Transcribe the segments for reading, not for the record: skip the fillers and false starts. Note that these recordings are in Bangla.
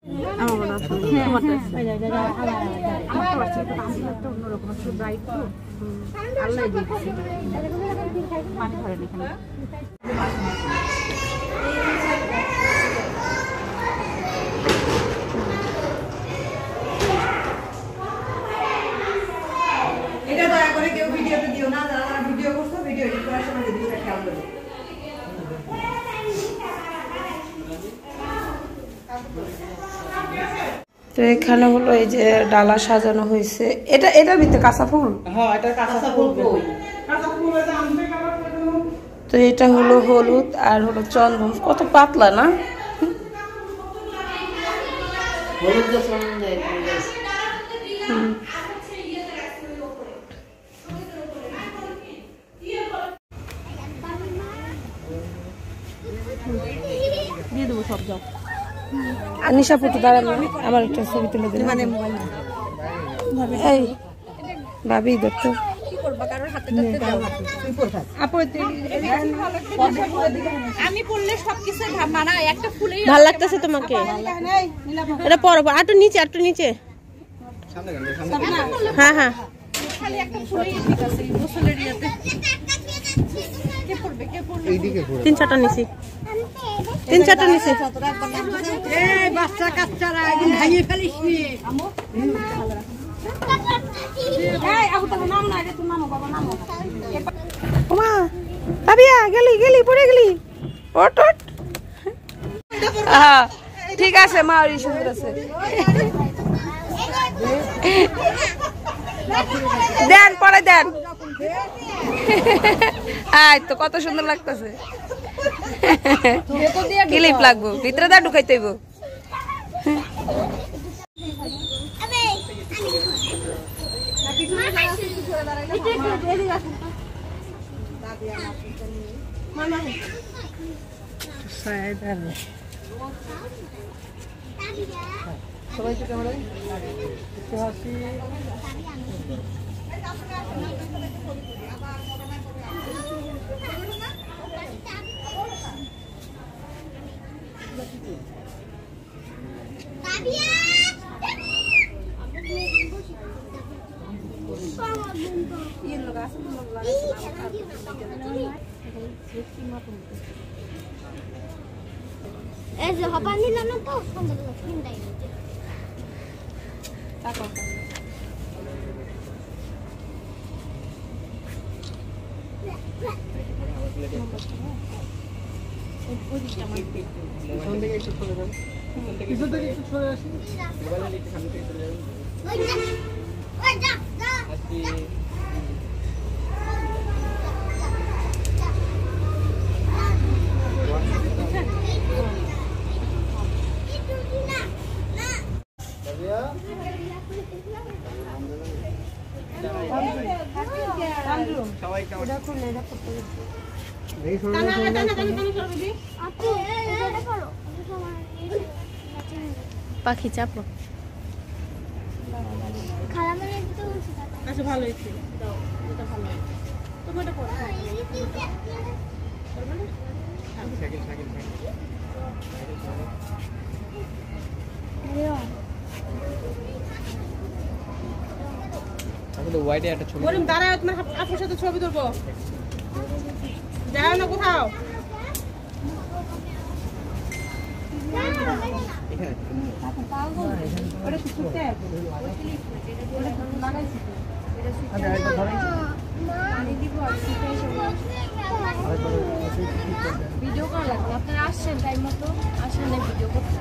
এটা দয়া করে কেউ ভিডিওতে দিও না, যারা ভিডিও করছো ভিডিও এডিট করার সময় জিনিসটা খেয়াল করো। তো এখানে হলো এই যে ডালা সাজানো হয়েছে, এটার ভিতরে কাঁচা ফুল। হ্যাঁ, এটা কাঁচা ফুল। তো এটা হলো হলুদ আর হলো চন্দন, কত পাতলা না? হলুদ চন্দন দেয়। দিয়ে দেবো সব যাও। নিশা ফুটে দাঁড়ানো, আমার একটা ছবি তুলে দেবে। এই ভাবি দেখো আমি পড়লে সবকিছু মানা একটা ফুলেই ভাল লাগতেছে তোমাকে? এটা পরব একটু নিচে, একটু নিচে। হ্যাঁ হ্যাঁ, খালি একটা ফুলেই ঠিক আছে গোসলের ইয়াতে। কে পড়বে কে পড়বে? এইদিকে ঘুরে 3-4টা নিচে, 3-4টা নিচে। এই বাচ্চা কাচ্চারা একদিন ভাঙিয়ে ফেলিস নি আমো। এই আবু তো নাম না, এটা তো নামো বাবা, নামো। ওমা ভাবিয়া গেলি পড়ে গেলি। ওট ওট, হ্যাঁ ঠিক আছে মা, ওই সুন্দর আছে। দেন পরে দেন। আয় তো কত সুন্দর লাগতেছে। ক্লিপ লাগবো, ভিতরে দা ঢুকাইতে হইব। সবাইকে ক্যামেরায় Eso, apa nila na to? Hindi. Tako. পাখি চাপো। আচ্ছা ভালো হয়েছে, দাও এটা ভালো। তুমি এটা পড়ো। আসলে ওয়াইডে একটা ছবি। বলুন দাঁড়াও, তোমার আপুর সাথে ছবি তুলবো। যাও না কোথাও। এখানে ওটা কি ছুটতে? লাগাইছি তো। আচ্ছা এটা ধরেন। পানি দিব আর ছুটে এসে ভিডিও করা লাগবে। আপনারা আসছেন টাইম মতো, আসেন না ভিডিও করতে।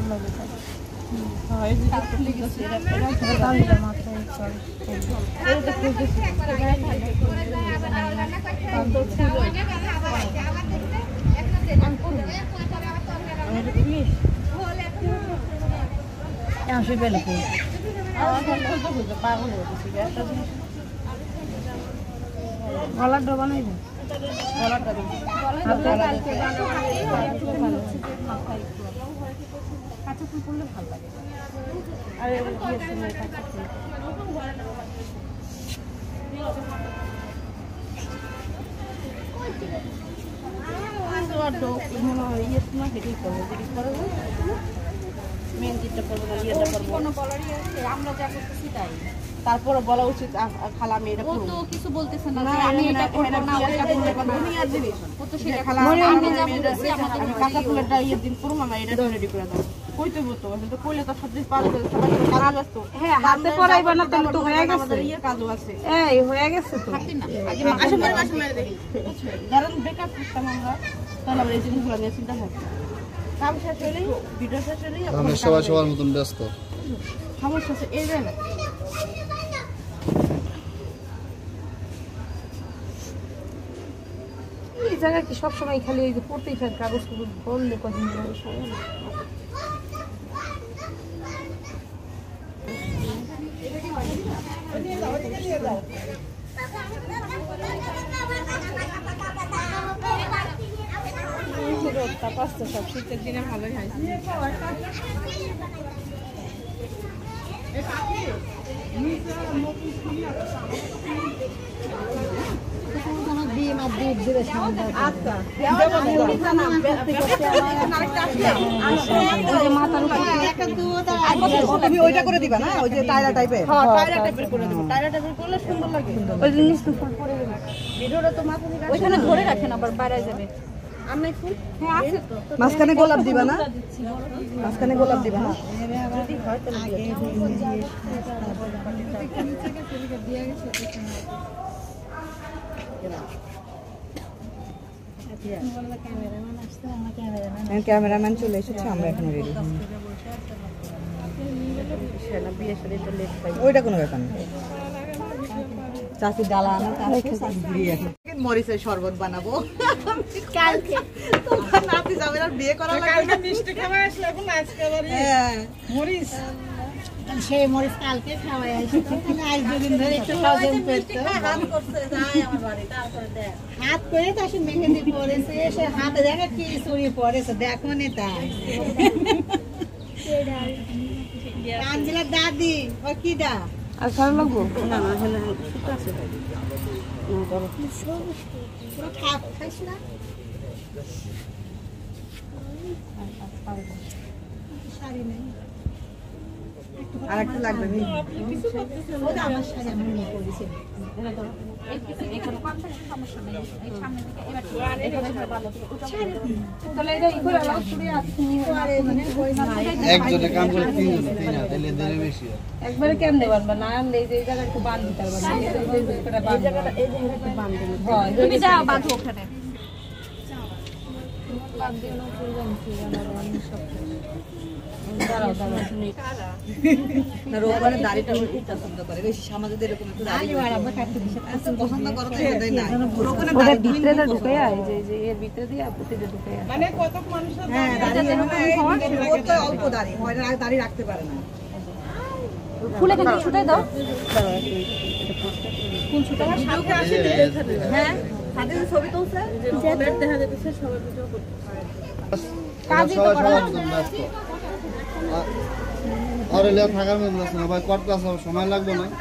গলার ডবা নাই কাঁচা ফুল করলে ভালো লাগে তারপরে বলা উচিত খালা আমি এটা করব কিছু বলতেছেন না আমি এটা করব না ওইটা করব না দুনিয়ার জিনিস ও তো সেটা খালা আমি যা বলতেছি আমাদের কাঁচা ফুলেরটা ইয়ে দিন করব আমরা এটা রেডি করে দাও কইতে বলতো কিন্তু কইলে তো সব দিন পার করে সবাই কাজ আসতো হ্যাঁ হাতে পড়াইবা না তাহলে তো হয়ে গেছে আমাদের ইয়ে কাজও আছে এই হয়ে গেছে তো থাকতে না আগে মাসে মেরে দেখি কারণ বেকআপ করতাম আমরা তাহলে আমরা এই জিনিসগুলো নিয়ে চিন্তা করতাম কাম শেষ হলেই ভিডিও শেষ হলেই আমরা সবাই সবার মতন ব্যস্ত সমস্যা আছে এই জায়গা এই জায়গা কি সবসময় খালি এই যে পড়তেই থাকে কাগজগুলো বললে কদিন ধরে সবাই সব শীতের দিনে ভালোই হয় তুমি ওইটা করে দিবা না ওই যে টায়রা টাইপের করে দেবো টায়রা টাইপের করলে সুন্দর লাগে ওই জিনিস তো ফুল পড়ে গেল ভিডিওটা তো মাথা থেকে ওইখানে ধরে রাখেন আবার বাইরে যাবে আমি ফুল হ্যাঁ আছে তো মাঝখানে গোলাপ দিবা না মাঝখানে গোলাপ দিবা না যদি হয় তাহলে ক্যামেরাম্যান চলে এসেছে আমরা এখন রেডি ওইটা কোনো ব্যাপার না চাষি ডালা আনা মরিচের শরবত বানাবো কালকে তোমার নাতি যাবে আর বিয়ে করা লাগবে মিষ্টি খাওয়া আসলে এখন আজকে হ্যাঁ মরিচ সেই মরিচ কালকে খাওয়াই আসছে আজ দুদিন ধরে একটু লজেন পেতো হাত করছে যায় আমার বাড়ি তারপরে দেখ হাত করে তো আসে মেহেন্দি পরেছে সে হাতে দেখে কি চুরি পরেছে দেখো নি তাই কানজিলা দাদি ও কি দা আর ভালো লাগবো না না হলে সুতো আছে পুরো খাপ খাইছ না শাড়ি নেই আর একটা লাগবে ওটা আমার শাড়ি আমি নিয়ে পড়েছি এখানে সমস্যা নেই এই সামনে থেকে এবার এখানে ভালো তাহলে এটা ই করে আলাদা ছুরি আছে একজনে কাম করে তিন হাতে লেদারে বেশি একবারে কেমনে বানবা না আনলে এই যে এই জায়গা একটু বান দিতে পারবা না এই জায়গাটা এই জায়গাটা একটু বান দিতে হয় তুমি যাও বাঁধো ওখানে বান দিয়ে না চলে যান সব দাঁড়াও না রোববারে দাড়িটা উল্টা পছন্দ করে বেশি সমাজে এরকম একটু দাড়ি বাড়াবো কাটতে দিছে পছন্দ করে তো এটাই না ওটা ভিতরে ঢুকে আয় যে এর ভিতরে দিয়ে আপুতে ঢুকে আয় মানে কত মানুষ হ্যাঁ দাড়ি ও তো অল্প দাড়ি হয় না দাড়ি রাখতে পারে না ফুলে কিন্তু ছুটাই দাও কোন ছোটা হ্যাঁ হাতে ছবি তুলছে বেড দেখা যাচ্ছে সবাই ভিডিও করতে সবাই সবার মতন ব্যস্ত আর এলে থাকার মতন আছে না ভাই করতে আসা সময় লাগবে না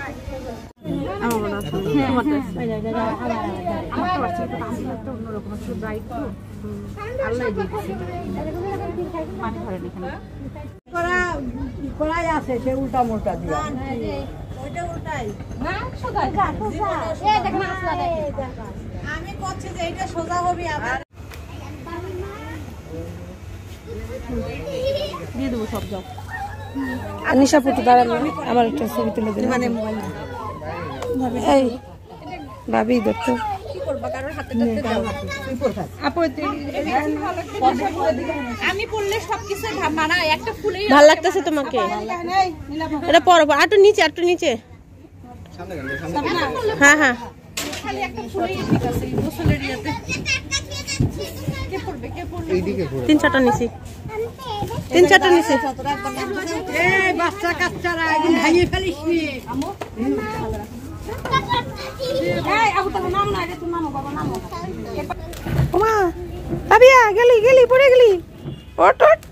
কড়াই আছে সে উল্টা মোল্টা দিয়া আমি করছি যে এটা সোজা হবে আবার দিয়ে দেবো সব যাও নিশা পুটু দাঁড়ানো আমার একটা ছবি তুলে দেবে মানে এই ভাবি দেখতো পরবা কারোর হাতে টাতে দাও আপু আমি পরলে সবকিছু মানা একটা ফুলেই ভালো লাগতেছে তোমাকে এটা পরো একটু নিচে হ্যাঁ হ্যাঁ খালি একটা ফুলেই ঠিক আছে গোসলের ইয়াতে কে পরবে এইদিকে ঘুরে 3-4টা নিছি 3-4টা নিছি এই বাচ্চা কাচ্চারা একদম ভাঙিয়ে ফেলিস নি এই আপু তো নাম না এটা তো নামো বাবা নামো ওমা পাবিয়া গেলি পড়ে গেলি ওট